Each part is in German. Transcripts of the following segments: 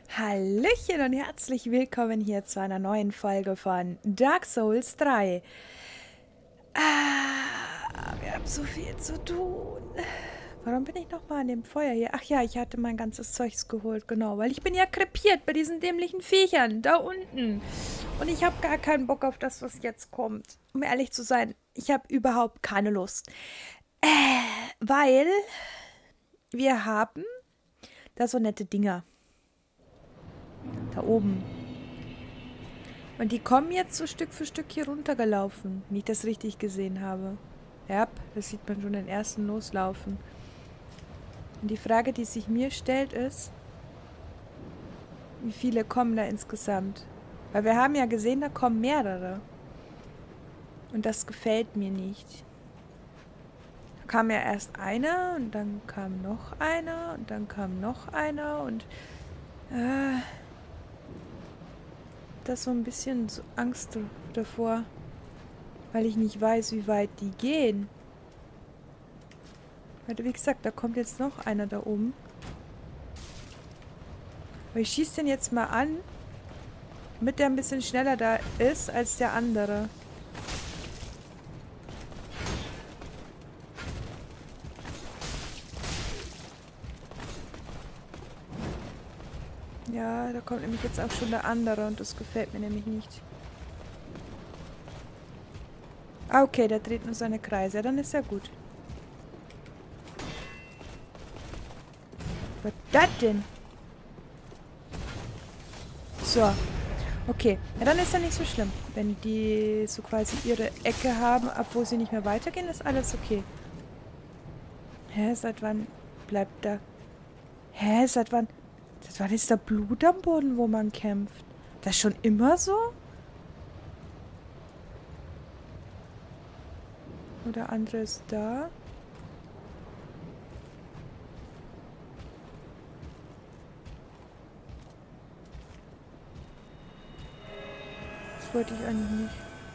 Hallöchen und herzlich willkommen hier zu einer neuen Folge von Dark Souls 3. Wir haben so viel zu tun. Warum bin ich nochmal an dem Feuer hier? Ach ja, ich hatte mein ganzes Zeugs geholt, genau. Weil ich bin ja krepiert bei diesen dämlichen Viechern da unten. Und ich habe gar keinen Bock auf das, was jetzt kommt. Um ehrlich zu sein, ich habe überhaupt keine Lust. Weil wir haben da so nette Dinger. Da oben. Und die kommen jetzt so Stück für Stück hier runtergelaufen, wenn ich das richtig gesehen habe. Ja, das sieht man schon den ersten loslaufen. Und die Frage, die sich mir stellt, ist, wie viele kommen da insgesamt? Weil wir haben ja gesehen, da kommen mehrere. Und das gefällt mir nicht. Da kam ja erst einer und dann kam noch einer und dann kam noch einer und das so ein bisschen so Angst davor, weil ich nicht weiß, wie weit die gehen. Weil, wie gesagt, da kommt jetzt noch einer da oben. Aber ich schieße den jetzt mal an, damit der ein bisschen schneller da ist als der andere. Ja, da kommt nämlich jetzt auch schon der andere und das gefällt mir nämlich nicht. Ah, okay, der dreht nur seine Kreise. Ja, dann ist ja gut. Was ist das denn? So. Okay. Ja, dann ist ja nicht so schlimm. Wenn die so quasi ihre Ecke haben, ab wo sie nicht mehr weitergehen, ist alles okay. Hä, seit wann bleibt da... Hä, seit wann... Seit wann ist da Blut am Boden, wo man kämpft? Das ist schon immer so? Oder andere ist da? Das wollte ich eigentlich nicht.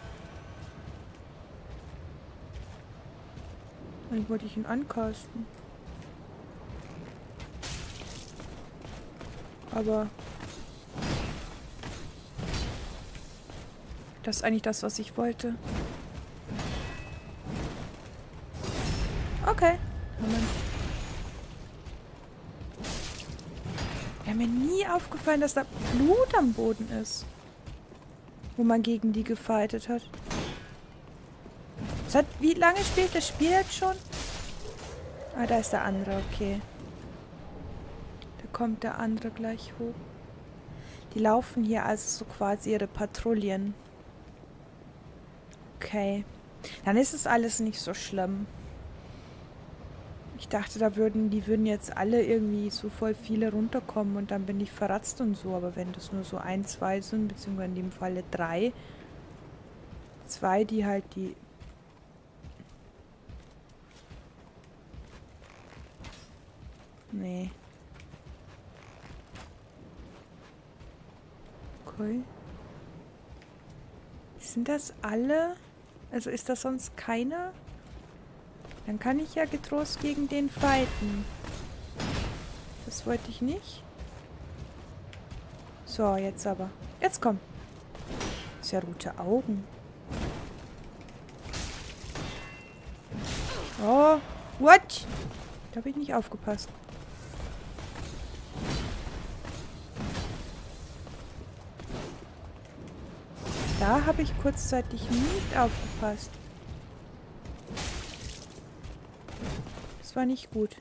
Eigentlich wollte ich ihn ancasten. Aber... das ist eigentlich das, was ich wollte. Okay. Moment. Wäre mir nie aufgefallen, dass da Blut am Boden ist. Wo man gegen die gefightet hat. Wie lange spielt das Spiel jetzt schon? Ah, da ist der andere, okay. Da kommt der andere gleich hoch. Die laufen hier also so quasi ihre Patrouillen. Okay. Dann ist es alles nicht so schlimm. Ich dachte, die würden jetzt alle irgendwie so voll viele runterkommen und dann bin ich verratzt und so. Aber wenn das nur so 1, 2 sind, beziehungsweise in dem Falle 3. 2, die halt die... Nee. Okay. Sind das alle? Also ist das sonst keiner? Dann kann ich ja getrost gegen den fighten. Das wollte ich nicht. So, jetzt aber. Jetzt komm. Ist ja rote Augen. Oh, what? Da habe ich nicht aufgepasst. Da habe ich kurzzeitig nicht aufgepasst. Das war nicht gut.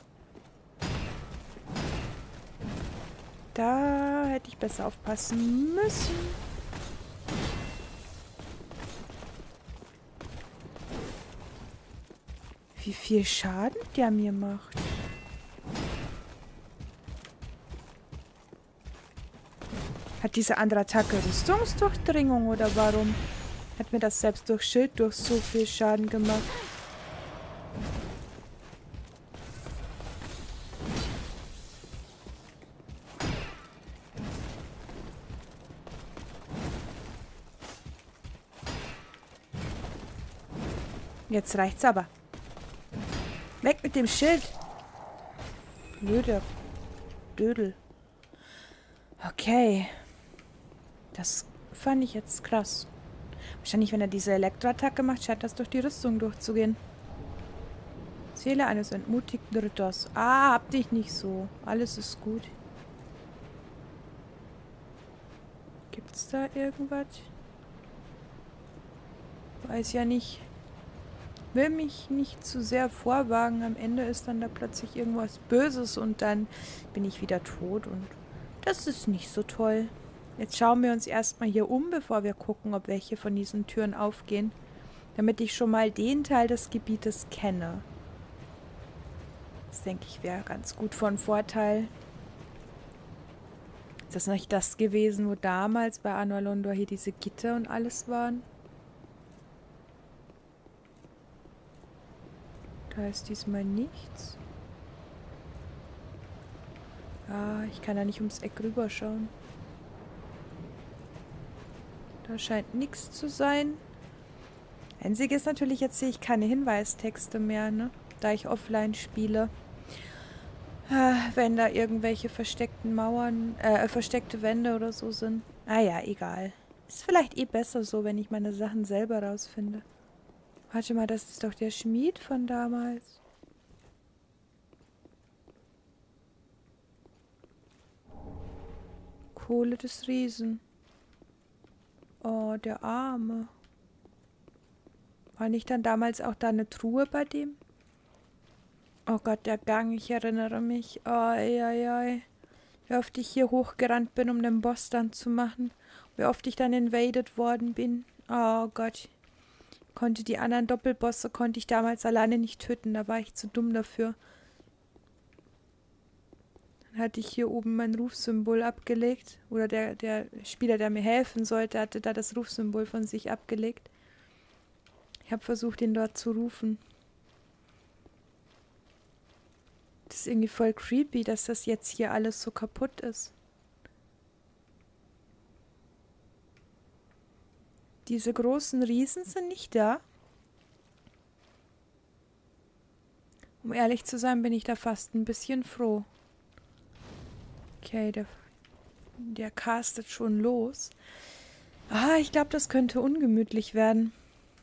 Da hätte ich besser aufpassen müssen. Wie viel Schaden der mir macht. Hat diese andere Attacke Rüstungsdurchdringung oder warum hat mir das selbst durch Schild durch so viel Schaden gemacht? Jetzt reicht's aber. Weg mit dem Schild. Blöder Dödel. Okay. Das fand ich jetzt krass. Wahrscheinlich, wenn er diese Elektroattacke macht, scheint das durch die Rüstung durchzugehen. Seele eines entmutigten Ritters. Ah, hab dich nicht so. Alles ist gut. Gibt's da irgendwas? Weiß ja nicht. Will mich nicht zu sehr vorwagen. Am Ende ist dann da plötzlich irgendwas Böses und dann bin ich wieder tot und das ist nicht so toll. Jetzt schauen wir uns erstmal hier um, bevor wir gucken, ob welche von diesen Türen aufgehen. Damit ich schon mal den Teil des Gebietes kenne. Das denke ich wäre ganz gut von Vorteil. Ist das nicht das gewesen, wo damals bei Anor Londo hier diese Gitter und alles waren? Da ist diesmal nichts. Ah, ich kann da nicht ums Eck rüberschauen. Da scheint nichts zu sein. Einzige ist natürlich, jetzt sehe ich keine Hinweistexte mehr, ne? Da ich offline spiele. Wenn da irgendwelche versteckten Mauern, versteckte Wände oder so sind. Ah ja, egal. Ist vielleicht eh besser so, wenn ich meine Sachen selber rausfinde. Warte mal, das ist doch der Schmied von damals. Kohle des Riesen. Oh, der Arme. War nicht dann damals auch da eine Truhe bei dem? Oh Gott, der Gang, ich erinnere mich. Oh, ei, ei, ei. Wie oft ich hier hochgerannt bin, um den Boss dann zu machen. Wie oft ich dann invaded worden bin. Oh Gott. Konnte die anderen Doppelbosse, konnte ich damals alleine nicht töten. Da war ich zu dumm dafür. Dann hatte ich hier oben mein Rufsymbol abgelegt. Oder der Spieler, der mir helfen sollte, hatte da das Rufsymbol von sich abgelegt. Ich habe versucht, ihn dort zu rufen. Das ist irgendwie voll creepy, dass das jetzt hier alles so kaputt ist. Diese großen Riesen sind nicht da. Um ehrlich zu sein, bin ich da fast ein bisschen froh. Okay, der castet schon los. Ah, ich glaube, das könnte ungemütlich werden.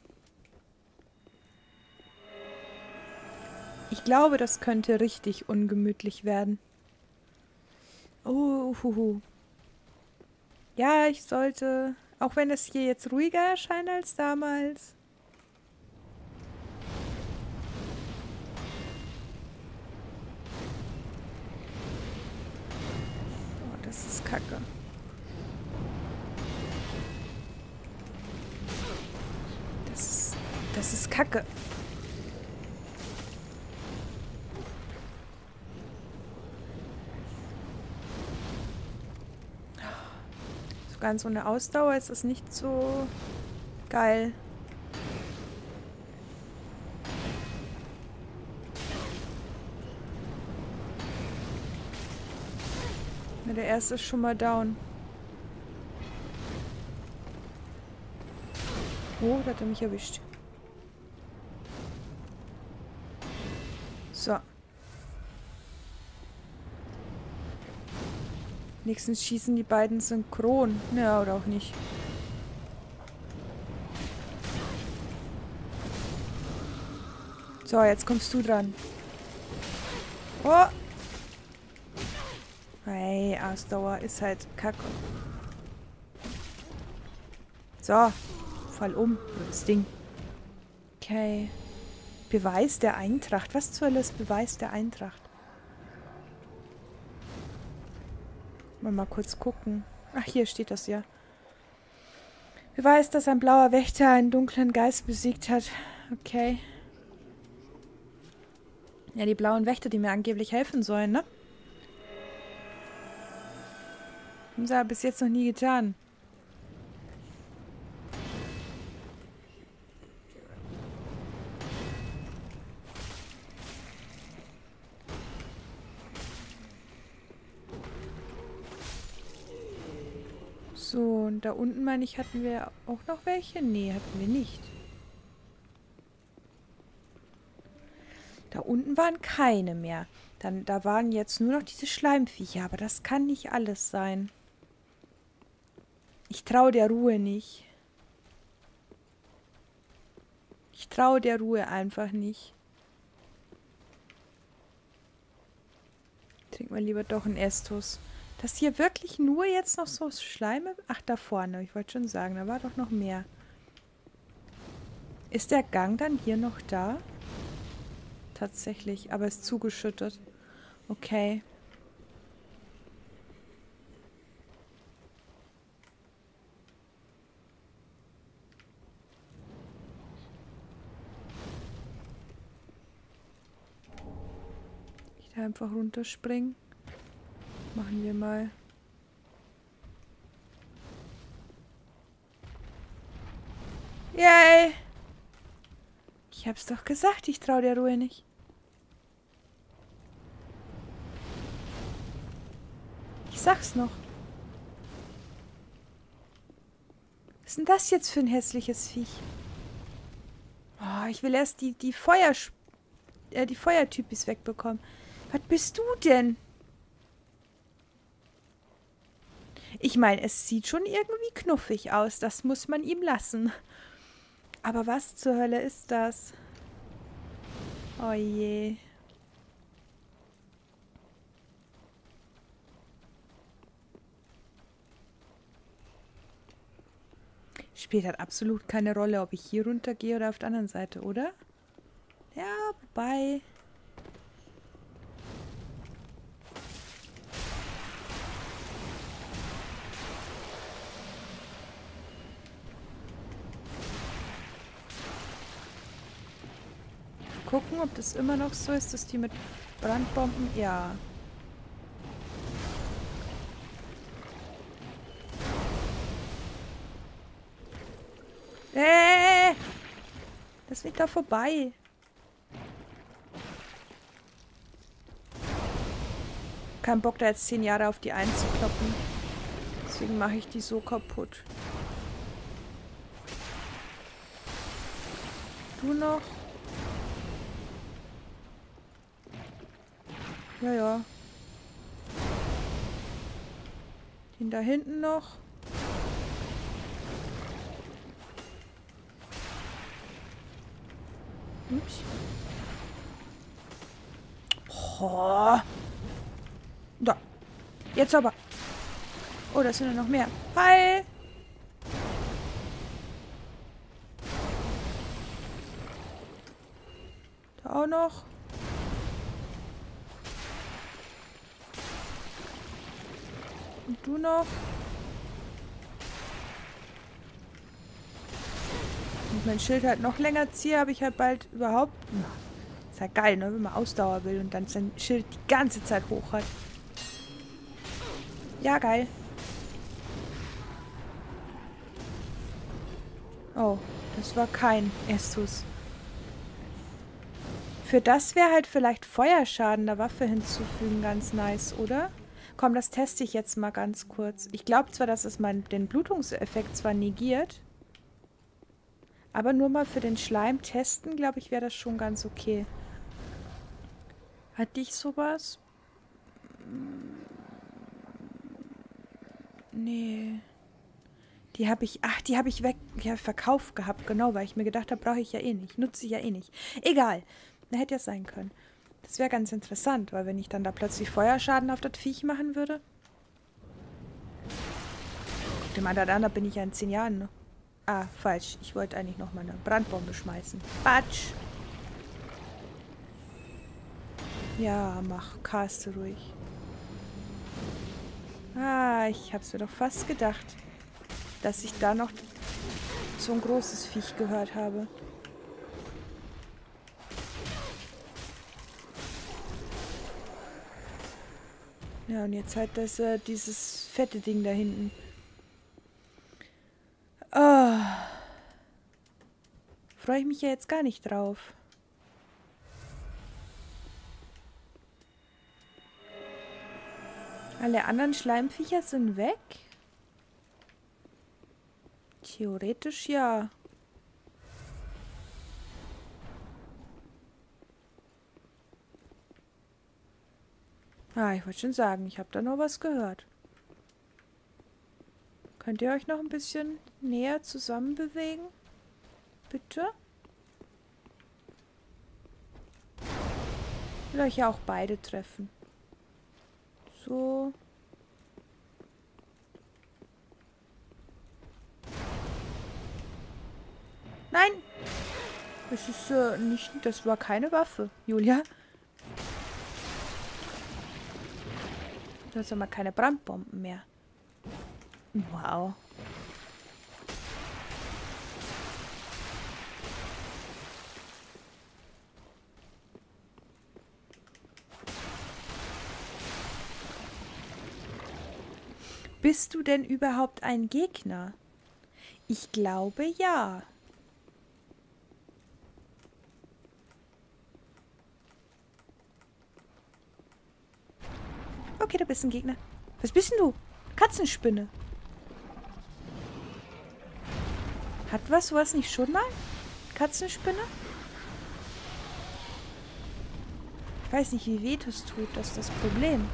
Ich glaube, das könnte richtig ungemütlich werden. Oh, huhu. Ja, ich sollte... Auch wenn es hier jetzt ruhiger erscheint als damals. Oh, das ist kacke. Das ist kacke. So ganz ohne Ausdauer ist es nicht so geil. Ja, der erste ist schon mal down. Oh, da hat er mich erwischt. So. Nächstens schießen die beiden synchron. Ja, oder auch nicht. So, jetzt kommst du dran. Oh! Hey, Ausdauer ist halt kacke. So. Fall um. Das Ding. Okay. Beweis der Eintracht. Was zur Hölle ist Beweis der Eintracht? Mal kurz gucken. Ach, hier steht das ja. Beweis, dass ein blauer Wächter einen dunklen Geist besiegt hat. Okay. Ja, die blauen Wächter, die mir angeblich helfen sollen, ne? Haben sie aber bis jetzt noch nie getan. So, und da unten, meine ich, hatten wir auch noch welche? Nee, hatten wir nicht. Da unten waren keine mehr. Da waren jetzt nur noch diese Schleimviecher, aber das kann nicht alles sein. Ich traue der Ruhe nicht. Ich traue der Ruhe einfach nicht. Trink mal lieber doch einen Estus. Das hier wirklich nur jetzt noch so Schleime? Ach, da vorne. Ich wollte schon sagen, da war doch noch mehr. Ist der Gang dann hier noch da? Tatsächlich, aber ist zugeschüttet. Okay. Ich da einfach runterspringen. Machen wir mal. Yay! Ich hab's doch gesagt, ich traue der Ruhe nicht. Ich sag's noch. Was ist denn das jetzt für ein hässliches Viech? Oh, ich will erst die Feuertypis wegbekommen. Was bist du denn? Ich meine, es sieht schon irgendwie knuffig aus. Das muss man ihm lassen. Aber was zur Hölle ist das? Oh je. Spielt halt absolut keine Rolle, ob ich hier runtergehe oder auf der anderen Seite, oder? Ja, wobei... Gucken, ob das immer noch so ist, dass die mit Brandbomben... Ja. Lass mich da vorbei. Kein Bock, da jetzt 10 Jahre auf die einzukloppen. Deswegen mache ich die so kaputt. Du noch? Ja, ja. Den da hinten noch. Ups. Oh. Da. Jetzt aber. Oh, da sind ja noch mehr. Hi. Da auch noch. Und du noch. Und mein Schild halt noch länger ziehe, habe ich halt bald überhaupt... Na, ist halt geil, ne? Wenn man Ausdauer will und dann sein Schild die ganze Zeit hoch hat. Ja, geil. Oh, das war kein Estus. Für das wäre halt vielleicht Feuerschaden der Waffe hinzufügen ganz nice, oder? Komm, das teste ich jetzt mal ganz kurz. Ich glaube zwar, dass es den Blutungseffekt zwar negiert, aber nur mal für den Schleim testen, glaube ich, wäre das schon ganz okay. Hatte ich sowas? Nee. Die habe ich, ach, die habe ich verkauft gehabt, genau, weil ich mir gedacht habe, brauche ich ja eh nicht. Nutze ich ja eh nicht. Egal. Da hätte ja sein können. Das wäre ganz interessant, weil wenn ich dann da plötzlich Feuerschaden auf das Viech machen würde. Guck dir mal da bin ich ja in 10 Jahren, ne? Ah, falsch. Ich wollte eigentlich noch mal eine Brandbombe schmeißen. Batsch! Ja, caste ruhig. Ah, ich hab's mir doch fast gedacht, dass ich da noch so ein großes Viech gehört habe. Ja, und jetzt halt dieses fette Ding da hinten. Oh. Freue ich mich ja jetzt gar nicht drauf. Alle anderen Schleimviecher sind weg? Theoretisch ja. Ah, ich wollte schon sagen, ich habe da noch was gehört. Könnt ihr euch noch ein bisschen näher zusammen bewegen? Bitte? Ich will euch ja auch beide treffen. So. Nein! Das ist nicht... Das war keine Waffe, Julia. Du hast aber keine Brandbomben mehr. Wow. Bist du denn überhaupt ein Gegner? Ich glaube, ja. Okay, du bist ein Gegner. Was bist denn du? Katzenspinne. Hat sowas nicht schon mal? Katzenspinne? Ich weiß nicht, wie weh das tut. Das ist das Problem.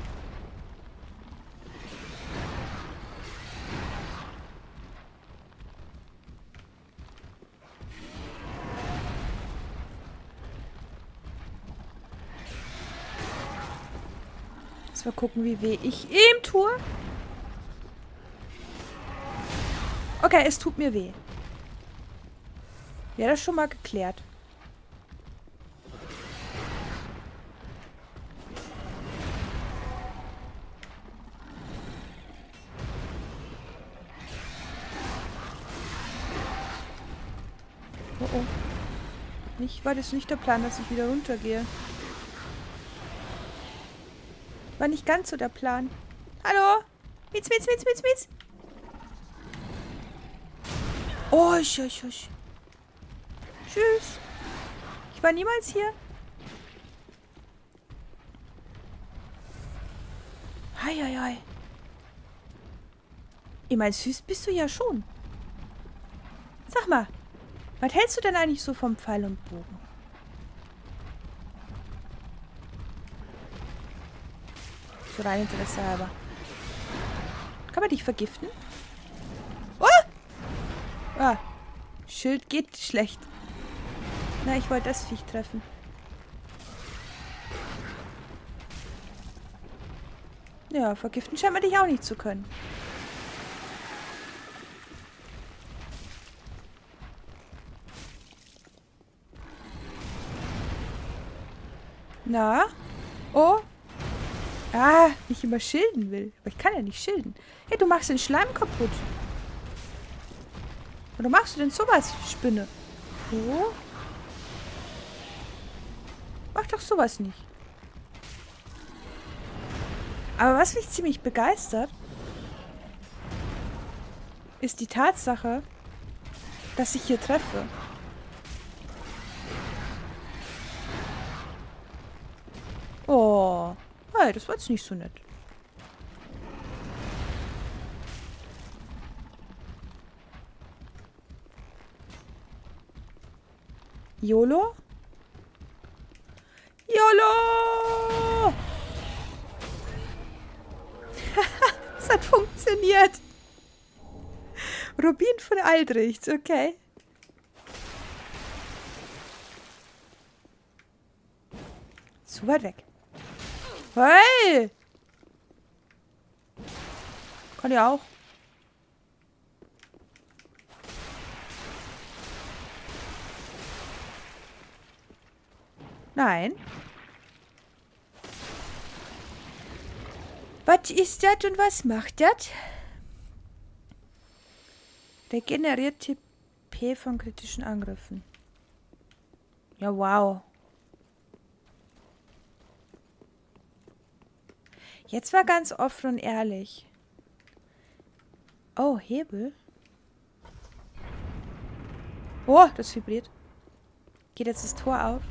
Mal gucken, wie weh ich ihm tue. Okay, es tut mir weh. Wäre das schon mal geklärt? Oh oh. War das nicht der Plan, dass ich wieder runtergehe? War nicht ganz so der Plan. Hallo? Mietz. Oh, husch. Tschüss. Ich war niemals hier. Hei. Ich meine, süß bist du ja schon. Sag mal, was hältst du denn eigentlich so vom Pfeil und Bogen? So rein Interesse halber. Kann man dich vergiften? Oh! Ah, Schild geht schlecht. Na, ich wollte das Viech treffen. Ja, vergiften scheint man dich auch nicht zu können. Na? Oh? Ah, nicht immer schilden will. Aber ich kann ja nicht schilden. Hey, du machst den Schleim kaputt. Oder machst du denn sowas, Spinne? Oh? Mach doch sowas nicht. Aber was mich ziemlich begeistert, ist die Tatsache, dass ich hier treffe. Oh. Hey, das war jetzt nicht so nett. YOLO? YOLO! Es hat funktioniert. Rubin von Aldrich, okay. Zu weit weg. Hey! Kann ja auch. Nein. Was ist das und was macht das? Regeneriert TP von kritischen Angriffen. Ja, wow. Jetzt mal ganz offen und ehrlich. Oh, Hebel. Oh, das vibriert. Geht jetzt das Tor auf?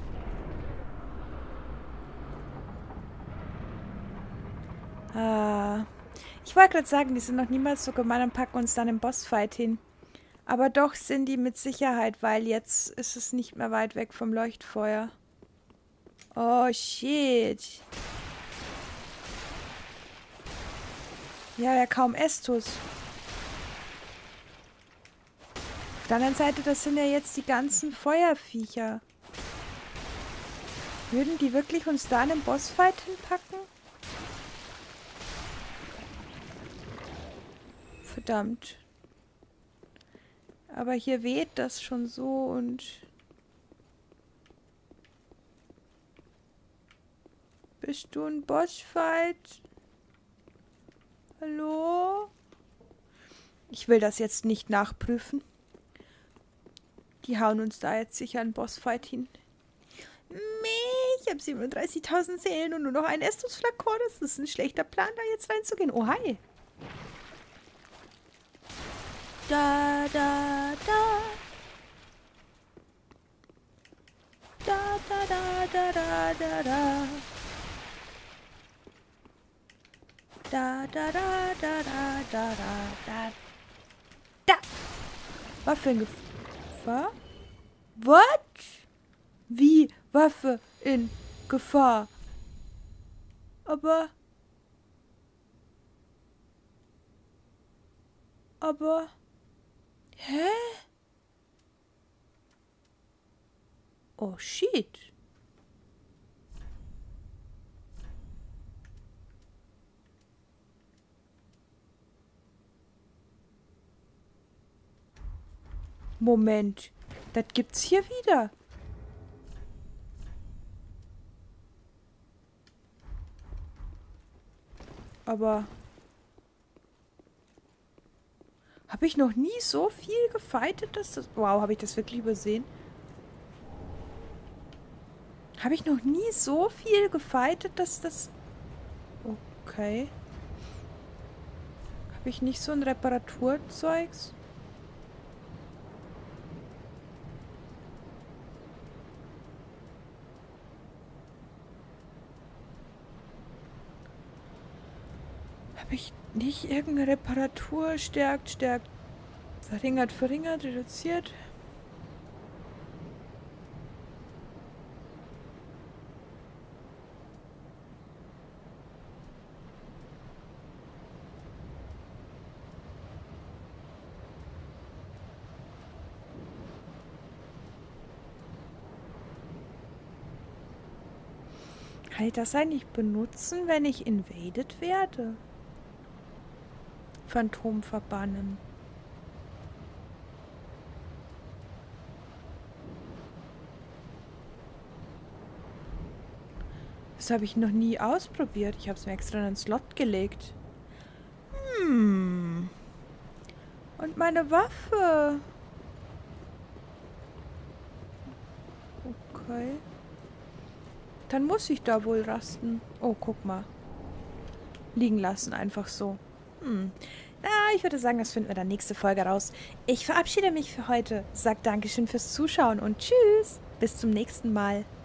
Ah. Ich wollte gerade sagen, die sind noch niemals so gemein und packen uns dann im Bossfight hin. Aber doch sind die mit Sicherheit, weil jetzt ist es nicht mehr weit weg vom Leuchtfeuer. Oh, shit. Ja, kaum Estus. der anderen Seite, das sind ja jetzt die ganzen Feuerviecher. Würden die wirklich uns da einen Bossfight hinpacken? Verdammt. Aber hier weht das schon so und... Bist du ein Bossfight? Hallo? Ich will das jetzt nicht nachprüfen. Die hauen uns da jetzt sicher einen Bossfight hin. Ich habe 37.000 Seelen und nur noch ein Estus-Flakon. Das ist ein schlechter Plan, da jetzt reinzugehen. Oh, hi. Da, da, da. Da, da, da, da, da, da, da. Da, da, da, da, da, da, da, da. Waffe in Gefahr? What? Wie? Waffe in Gefahr? Aber... Hä? Oh, shit. Moment. Das gibt's hier wieder. Aber... Habe ich noch nie so viel gefightet, dass das... Wow, habe ich das wirklich übersehen? Habe ich noch nie so viel gefightet, dass das... Okay. Habe ich nicht so ein Reparaturzeugs? Habe ich nicht irgendeine Reparatur? Stärkt, verringert, reduziert? Kann ich das eigentlich benutzen, wenn ich invaded werde? Phantom verbannen. Das habe ich noch nie ausprobiert. Ich habe es mir extra in einen Slot gelegt. Und meine Waffe. Okay. Dann muss ich da wohl rasten. Oh, guck mal. Liegen lassen, einfach so. Na, ich würde sagen, das finden wir dann nächste Folge raus. Ich verabschiede mich für heute. Sag Dankeschön fürs Zuschauen und tschüss. Bis zum nächsten Mal.